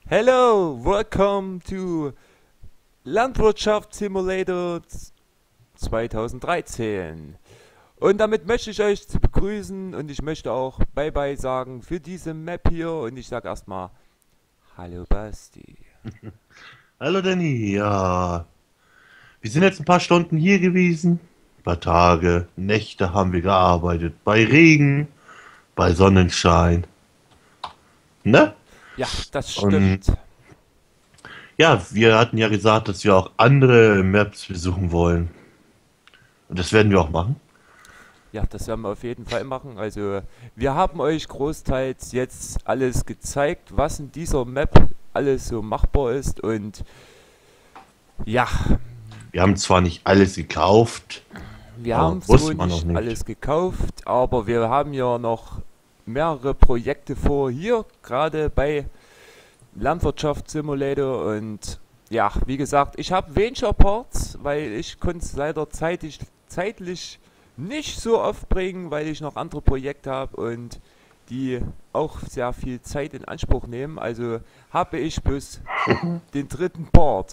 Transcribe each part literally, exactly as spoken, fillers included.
Hello, welcome to Landwirtschaft Simulator zweitausenddreizehn. Und damit möchte ich euch zu begrüßen und ich möchte auch Bye Bye sagen für diese Map hier und ich sage erstmal Hallo Basti. Hallo Danny, ja, wir sind jetzt ein paar Stunden hier gewesen, ein paar Tage, Nächte haben wir gearbeitet, bei Regen, bei Sonnenschein, ne? Ja, das Und stimmt. ja, wir hatten ja gesagt, dass wir auch andere Maps besuchen wollen. Und das werden wir auch machen. Ja, das werden wir auf jeden Fall machen. Also wir haben euch großteils jetzt alles gezeigt, was in dieser Map alles so machbar ist und ja, Wir haben zwar nicht alles gekauft, wir aber haben so wusste man noch nicht nicht. alles gekauft, aber wir haben ja noch mehrere Projekte vor, hier gerade bei Landwirtschaft Simulator und ja, wie gesagt, ich habe weniger Parts, weil ich konnte es leider zeitlich, zeitlich nicht so oft bringen, weil ich noch andere Projekte habe und die auch sehr viel Zeit in Anspruch nehmen. Also habe ich bis den dritten Part.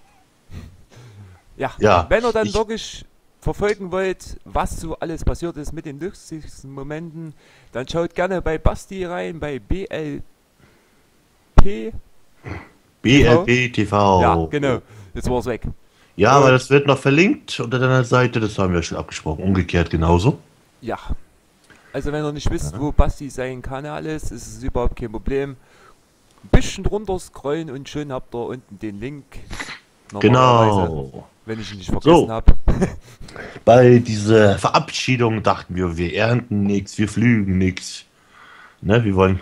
Ja, Ja, wenn ihr dann ich, wirklich verfolgen wollt, was so alles passiert ist mit den lustigsten Momenten, dann schaut gerne bei Basti rein, bei B L P T V. B L B Ja, T V. genau. Jetzt war es weg. Ja, aber Und das wird noch verlinkt unter deiner Seite, das haben wir schon abgesprochen. Umgekehrt genauso. ja, also wenn ihr nicht wisst, wo Basti sein Kanal ist, ist es überhaupt kein Problem. Ein bisschen drunter scrollen und schon habt ihr unten den Link. Normalerweise, Genau. wenn ich ihn nicht vergessen So, habe. bei dieser Verabschiedung dachten wir, wir ernten nichts, wir flügen nichts. Ne, wir wollen.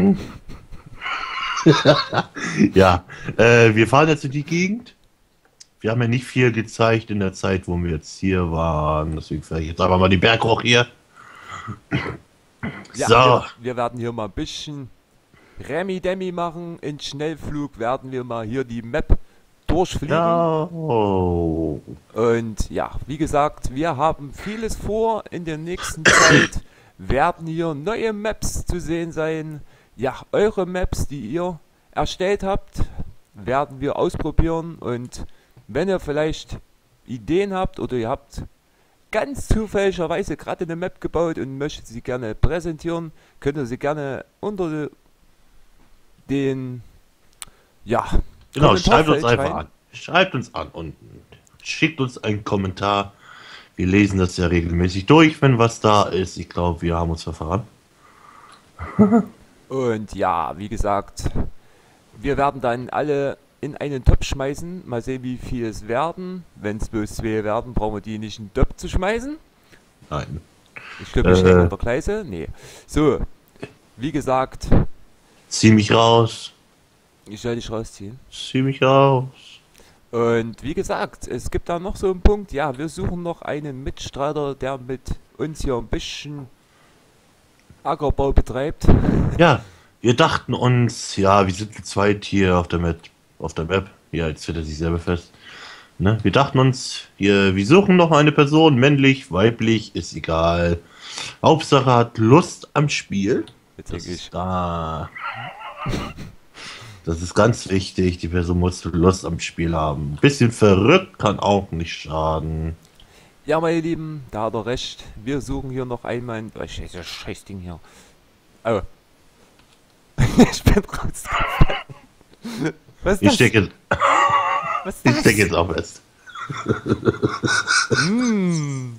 Ja, äh, wir fahren jetzt in die Gegend. Wir haben ja nicht viel gezeigt in der Zeit, wo wir jetzt hier waren. Deswegen fahre ich jetzt einfach mal die Berg hoch hier. Ja, wir, So, wir werden hier mal ein bisschen Remi-Demi machen. In Schnellflug werden wir mal hier die Map durchfliegen. ja. Oh. Und ja, wie gesagt, wir haben vieles vor. In der nächsten Zeit werden hier neue Maps zu sehen sein. Ja, eure Maps, die ihr erstellt habt, werden wir ausprobieren. Und wenn ihr vielleicht Ideen habt oder ihr habt ganz zufälligerweise gerade eine Map gebaut und möchtet sie gerne präsentieren, könnt ihr sie gerne unter den ja, Genau, schreibt uns Kommentarfeld einfach schreiben. an. Schreibt uns an und schickt uns einen Kommentar. Wir lesen das ja regelmäßig durch, wenn was da ist. Ich glaube, wir haben uns verfahren. Und ja, wie gesagt, wir werden dann alle in einen Topf schmeißen. Mal sehen, wie viel es werden. Wenn es bloß zwei werden, brauchen wir die nicht in den Topf zu schmeißen. Nein. Ich glaube, ich hänge Äh, an der Gleise. Nee. So, wie gesagt, zieh mich raus. ich soll dich rausziehen. Zieh mich raus. Und wie gesagt, es gibt da noch so einen Punkt. Ja, wir suchen noch einen Mitstreiter, der mit uns hier ein bisschen Ackerbau betreibt. Ja, wir dachten uns, ja, wir sind zu zweit hier auf der Map. Auf der Map. Ja, jetzt wird er sich selber fest. Ne? Wir dachten uns, wir, wir suchen noch eine Person, männlich, weiblich, ist egal. Hauptsache hat Lust am Spiel. Jetzt Das denke ich. ist da. Das ist ganz wichtig. Die Person muss Lust am Spiel haben. Ein bisschen verrückt kann auch nicht schaden. Ja, meine Lieben, da hat er recht. Wir suchen hier noch einmal ein. Oh, scheiße, scheiß Ding hier. Oh. Ich bin raus. Was ist Ich das? stecke, Was ich ist stecke das? jetzt auch fest. Mm.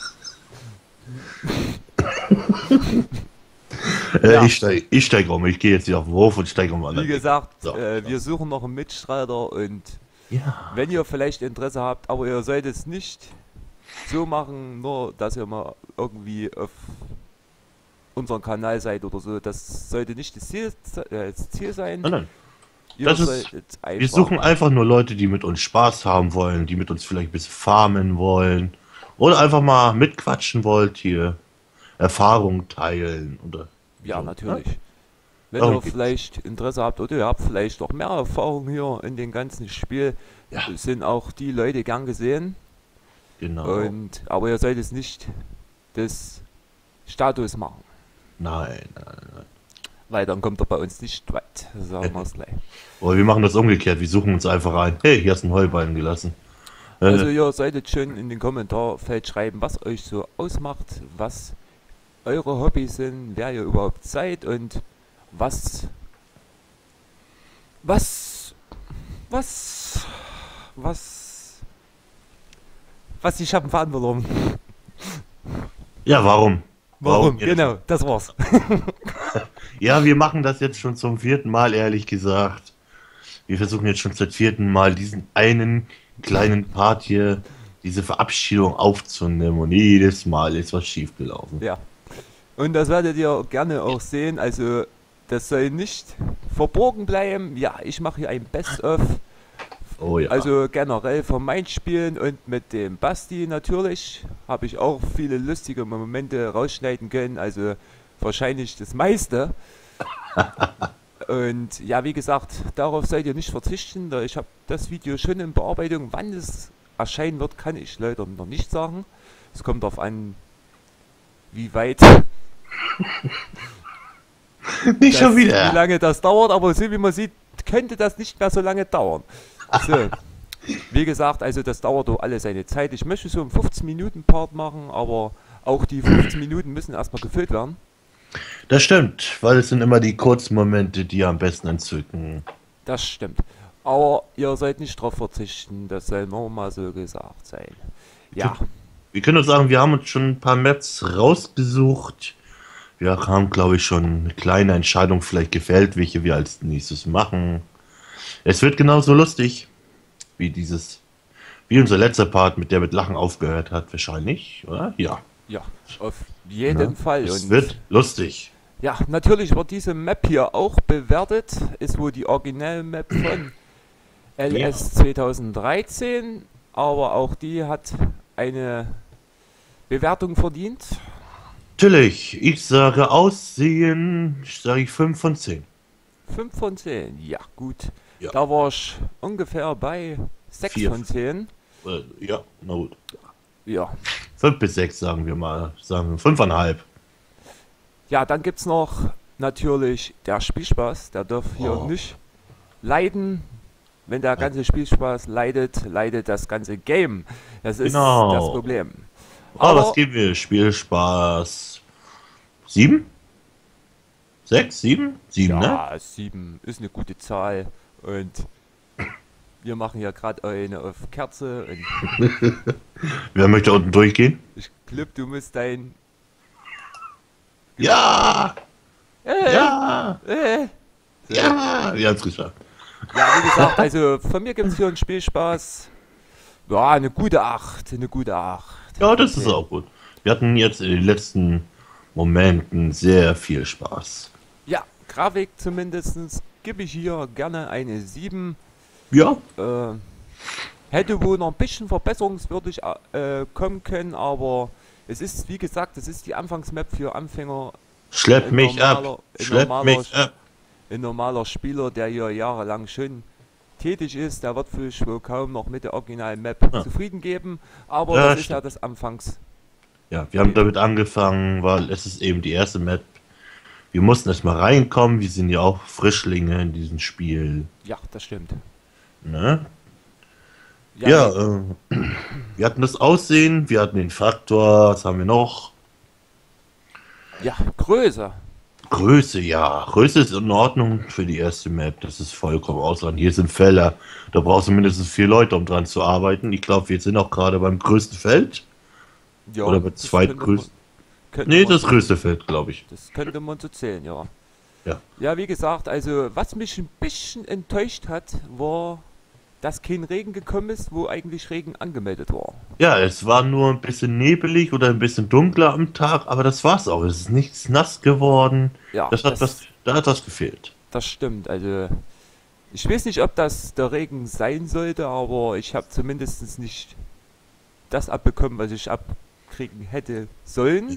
Äh, Ja, ich steige ich steig um. Ich gehe jetzt wieder auf den Hof und steige um wie anderen Weg. gesagt, So, äh, so. wir suchen noch einen Mitstreiter und Ja, wenn ihr vielleicht Interesse habt, aber ihr solltet es nicht so machen, nur dass ihr mal irgendwie auf unseren Kanal seid oder so. Das sollte nicht das Ziel, äh, das Ziel sein. nein, nein. Ihr Das ist. solltet Wir einfach. suchen einfach nur Leute, die mit uns Spaß haben wollen, die mit uns vielleicht ein bisschen farmen wollen. Oder einfach mal mitquatschen wollt hier. Erfahrung teilen oder Ja, so. Ja? natürlich. Wenn Darum ihr geht's. vielleicht Interesse habt oder ihr habt vielleicht noch mehr Erfahrung hier in dem ganzen Spiel, Ja, sind auch die Leute gern gesehen. genau. Und aber ihr solltet es nicht des Status machen. Nein, nein, nein. weil dann kommt er bei uns nicht weit, sagen wir es gleich. Oder wir machen das umgekehrt, wir suchen uns einfach ein. Hey, hier hast du ein Heuballen gelassen. Äh, Also ihr solltet schon in den Kommentarfeld schreiben, was euch so ausmacht, was eure Hobbys sind, wer ihr überhaupt seid und was, was, was, was, was die Schatten verantworten. ja, warum? Warum? jetzt? Genau, das war's. Ja, wir machen das jetzt schon zum vierten Mal, ehrlich gesagt. Wir versuchen jetzt schon seit vierten Mal diesen einen kleinen Part hier, diese Verabschiedung aufzunehmen und jedes Mal ist was schiefgelaufen. Ja. Und das werdet ihr gerne auch sehen. Also, das soll nicht verborgen bleiben. Ja, ich mache hier ein Best-of. Oh ja. Also generell von meinen Spielen und mit dem Basti natürlich habe ich auch viele lustige Momente rausschneiden können. Also wahrscheinlich das meiste. Und ja, wie gesagt, darauf seid ihr nicht verzichten. Da ich habe das Video schon in Bearbeitung. Wann es erscheinen wird, kann ich leider noch nicht sagen. Es kommt darauf an, wie weit, Nicht schon das, wie wieder. lange das dauert. Aber so wie man sieht, könnte das nicht mehr so lange dauern. So, wie gesagt, also das dauert doch alle seine Zeit. Ich möchte so einen fünfzehn Minuten Part machen, aber auch die fünfzehn Minuten müssen erstmal gefüllt werden. Das stimmt, weil es sind immer die kurzen Momente, die am besten entzücken. Das stimmt. Aber ihr sollt nicht darauf verzichten, das soll nur mal so gesagt sein. Ja, Wir können uns sagen, wir haben uns schon ein paar Maps rausgesucht. Wir haben, glaube ich, schon eine kleine Entscheidung vielleicht gefällt, welche wir als nächstes machen. Es wird genauso lustig wie dieses, wie unser letzter Part, mit der mit Lachen aufgehört hat, wahrscheinlich, oder? Ja. ja, auf jeden Ja, Fall. es Und wird lustig. ja, natürlich wird diese Map hier auch bewertet. Ist wohl die Original-Map von L S zwanzig dreizehn, aber auch die hat eine Bewertung verdient. Natürlich, ich sage Aussehen, sage ich fünf von zehn. fünf von zehn, ja gut. Ja. Da war ich ungefähr bei sechs Vier. von zehn. Äh, ja, na gut. Ja. fünf bis sechs sagen wir mal, sagen wir fünf Komma fünf. Ja, dann gibt es noch natürlich der Spielspaß. Der darf hier Oh. nicht leiden. Wenn der ganze Spielspaß leidet, leidet das ganze Game. Das ist Genau. das Problem. Ah, Aber- was geben wir? Spielspaß. Sieben? Sechs? Sieben? Sieben, ne? Ja, sieben ist eine gute Zahl. Und wir machen ja gerade eine auf Kerze. Und Wer möchte unten durchgehen? ich glaube, du musst dein... Ja! Äh, Ja! äh. So. Ja! Wir haben es geschafft. Ja, wie gesagt, also von mir gibt es hier einen Spielspaß. Ja, eine gute acht. Eine gute acht. Ja, das ist Okay. auch gut. Wir hatten jetzt in den letzten Momenten sehr viel Spaß. Ja, Grafik zumindest gebe ich hier gerne eine sieben. Ja, Äh, hätte wohl noch ein bisschen verbesserungswürdig äh, kommen können, aber es ist, wie gesagt, es ist die Anfangsmap für Anfänger. schlepp Ein mich normaler- ab. ein Schlepp normaler mich ab. Ein normaler Spieler, der hier jahrelang schon tätig ist, der wird sich wohl kaum noch mit der originalen Map Ja. zufrieden geben, aber Ja, das ist ja stimmt. das Anfangs. Ja, wir haben damit angefangen, weil es ist eben die erste Map. Wir mussten erst mal reinkommen. Wir sind ja auch Frischlinge in diesem Spiel. Ja, das stimmt. Ne? Ja, äh, wir hatten das Aussehen, wir hatten den Faktor, was haben wir noch? ja, Größe. Größe, ja. Größe ist in Ordnung für die erste Map. Das ist vollkommen ausreichend. Hier sind Felder. Da brauchst du mindestens vier Leute, um dran zu arbeiten. Ich glaube, wir sind auch gerade beim größten Feld. Ja, Oder beim das zweitgrößten. könnte man- könnte Nee, man- das größte Feld, glaube ich. Das könnte man so zählen, ja. Ja. Ja, wie gesagt, also was mich ein bisschen enttäuscht hat, war, dass kein Regen gekommen ist, wo eigentlich Regen angemeldet war. Ja, es war nur ein bisschen nebelig oder ein bisschen dunkler am Tag, aber das war's auch. Es ist nichts nass geworden. Ja, Das hat das, was, da hat was gefehlt. das stimmt. Also ich weiß nicht, ob das der Regen sein sollte, aber ich habe zumindest nicht das abbekommen, was ich abkriegen hätte sollen.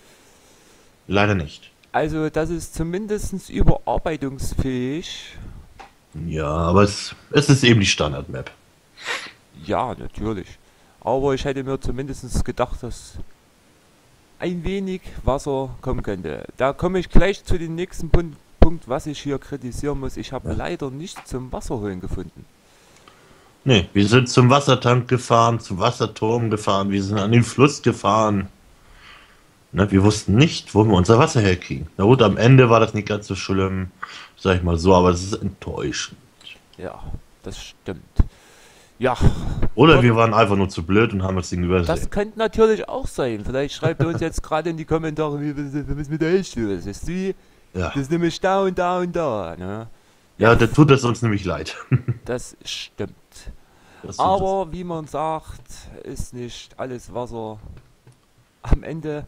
Leider nicht. Also das ist zumindest überarbeitungsfähig. Ja, aber es, es ist eben die Standard-Map. Ja, natürlich. Aber ich hätte mir zumindest gedacht, dass ein wenig Wasser kommen könnte. Da komme ich gleich zu dem nächsten Punkt, Punkt, was ich hier kritisieren muss. Ich habe leider nichts zum Wasserholen gefunden. Nee, wir sind zum Wassertank gefahren, zum Wasserturm gefahren, wir sind an den Fluss gefahren. Ne, wir wussten nicht, wo wir unser Wasser herkriegen. Na gut, am Ende war das nicht ganz so schlimm, sag ich mal so, aber es ist enttäuschend. Ja, das stimmt. Ja, Oder Gott, wir waren einfach nur zu blöd und haben das Ding das übersehen. könnte natürlich auch sein. Vielleicht schreibt ihr uns jetzt gerade in die Kommentare, wie was ist mit euch los? Ist die, Ja, das ist nämlich da und da und da. Ne? ja, da tut es uns nämlich leid. Das stimmt. Das tut es. Aber wie man sagt, ist nicht alles Wasser am Ende.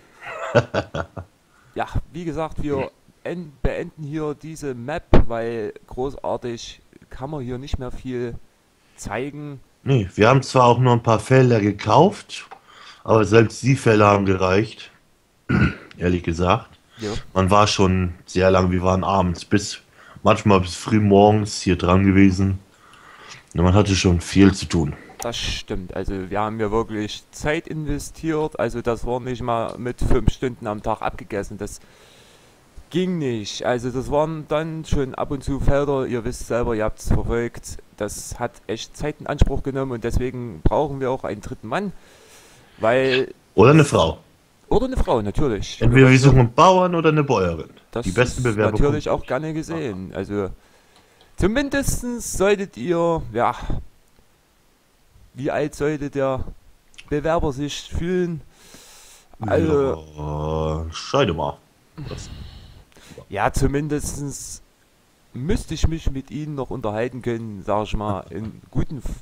Ja, wie gesagt, wir en- beenden hier diese Map, weil großartig kann man hier nicht mehr viel zeigen. Nee, wir haben zwar auch nur ein paar Felder gekauft, aber selbst die Felder haben gereicht, ehrlich gesagt. Ja, Man war schon sehr lang, wir waren abends bis, manchmal bis früh morgens hier dran gewesen. Und man hatte schon viel zu tun. das stimmt. Also wir haben ja wirklich Zeit investiert. Also das war nicht mal mit fünf Stunden am Tag abgegessen. Das ging nicht. Also das waren dann schon ab und zu Felder. Ihr wisst selber, ihr habt es verfolgt. Das hat echt Zeit in Anspruch genommen und deswegen brauchen wir auch einen dritten Mann. Weil, Oder eine Frau. oder eine Frau natürlich. Entweder wir wollen suchen einen Bauern oder eine Bäuerin. Das Die besten ist Bewerber natürlich kommen. auch gerne gesehen. Also zumindest solltet ihr, ja, wie alt sollte der Bewerber sich fühlen? Also, Ja, scheide mal. Das, ja, zumindest müsste ich mich mit ihnen noch unterhalten können, sag ich mal, in guten, F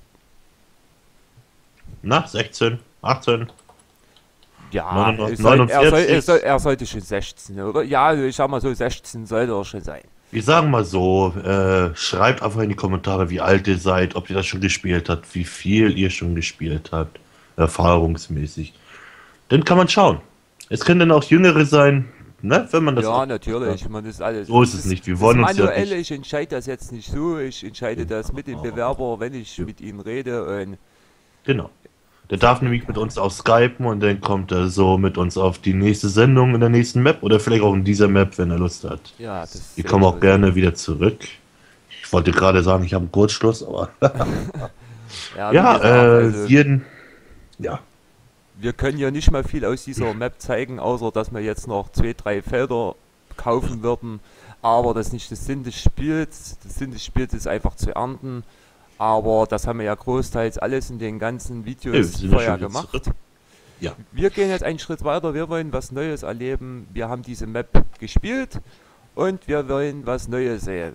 na, sechzehn, achtzehn, ja, neunundneunzig, es soll, er, soll, er, neunundvierzig. soll, er sollte schon sechzehn, oder? Ja, ich sag mal so, sechzehn sollte er schon sein. Wir sagen mal so, äh, schreibt einfach in die Kommentare, wie alt ihr seid, ob ihr das schon gespielt habt, wie viel ihr schon gespielt habt, erfahrungsmäßig. Dann kann man schauen. Es können dann auch Jüngere sein, ne, wenn man das Ja, auch- natürlich, man ist alles. So ist es nicht, wir wollen das uns ja Manuelle, nicht- ich entscheide das jetzt nicht so, ich entscheide das mit dem Bewerber, wenn ich mit ihnen rede und Genau. Der darf nämlich mit uns auch skypen und dann kommt er so mit uns auf die nächste Sendung in der nächsten Map oder vielleicht auch in dieser Map, wenn er Lust hat. ja, das Wir sehe kommen ich auch so. gerne wieder zurück. Ich wollte gerade sagen, ich habe einen Kurzschluss, aber Ja, wie ja, gesagt, äh, also, jeden, ja, wir können ja nicht mal viel aus dieser Map zeigen, außer dass wir jetzt noch zwei, drei Felder kaufen würden. Aber das ist nicht das Sinn des Spiels. Das Sinn des Spiels ist einfach zu ernten. Aber das haben wir ja großteils alles in den ganzen Ja, wir Videos sind ja vorher schon wieder gemacht. zurück. Ja. Wir gehen jetzt einen Schritt weiter. Wir wollen was Neues erleben. Wir haben diese Map gespielt und wir wollen was Neues sehen.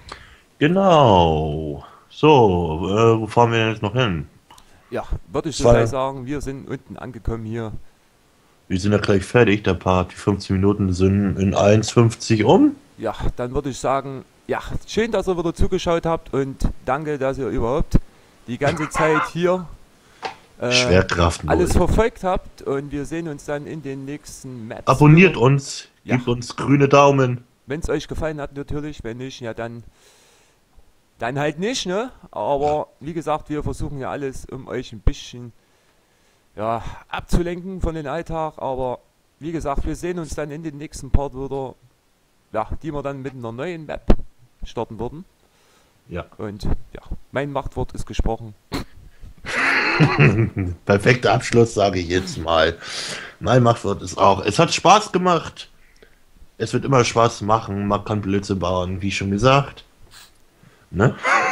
Genau. So, äh, wo fahren wir denn jetzt noch hin? Ja, würde ich so Zwei- gleich sagen. Wir sind unten angekommen hier. Wir sind ja gleich fertig, der Part, die fünfzehn Minuten sind in eins fünfzig um. Ja, dann würde ich sagen, ja, schön, dass ihr wieder zugeschaut habt und danke, dass ihr überhaupt die ganze Zeit hier äh, Schwerkraft null. alles verfolgt habt und wir sehen uns dann in den nächsten Maps. Abonniert wieder. uns, Ja. gebt uns grüne Daumen. Wenn es euch gefallen hat natürlich, wenn nicht, ja dann, dann halt nicht, ne? Aber wie gesagt, wir versuchen ja alles, um euch ein bisschen ja, abzulenken von dem Alltag, aber wie gesagt, wir sehen uns dann in den nächsten Part wieder, ja, die wir dann mit einer neuen Map starten würden. Ja. Und ja, mein Machtwort ist gesprochen. Perfekter Abschluss, sage ich jetzt mal. Mein Machtwort ist auch. Es hat Spaß gemacht. Es wird immer Spaß machen. Man kann Blödsinn bauen, wie schon gesagt. Ne?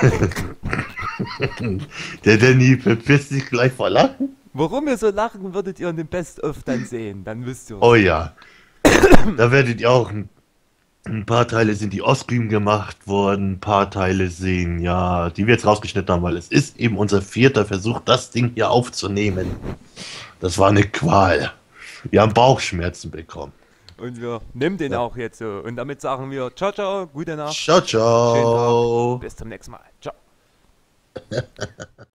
Der Danny verpisst sich gleich vor Lachen. Warum ihr so lachen, würdet ihr in dem Best-of dann sehen. Dann wisst ihr. Oh ja. Da werdet ihr auch ein, ein paar Teile sind die Offscreen gemacht worden, ein paar Teile sehen, ja, die wir jetzt rausgeschnitten haben, weil es ist eben unser vierter Versuch, das Ding hier aufzunehmen. Das war eine Qual. Wir haben Bauchschmerzen bekommen. Und wir nehmen den Ja. auch jetzt so. Und damit sagen wir ciao, ciao, gute Nacht, Ciao, ciao. schönen Tag, bis zum nächsten Mal. Ciao.